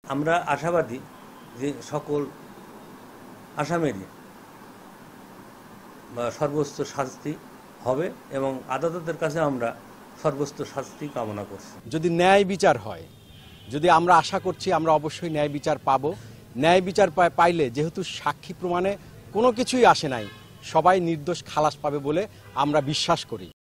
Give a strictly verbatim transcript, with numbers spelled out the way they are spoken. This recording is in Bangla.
আমরা আশাবাদী যে সকল আসামিরই সর্বোচ্চ শাস্তি হবে এবং আদালতের কাছে আমরা সর্বোচ্চ শাস্তি কামনা করছি। যদি ন্যায় বিচার হয়, যদি আমরা আশা করছি আমরা অবশ্যই ন্যায় বিচার পাব। ন্যায় বিচার পাইলে যেহেতু সাক্ষী প্রমাণে কোনো কিছুই আসে নাই, সবাই নির্দোষ খালাস পাবে বলে আমরা বিশ্বাস করি।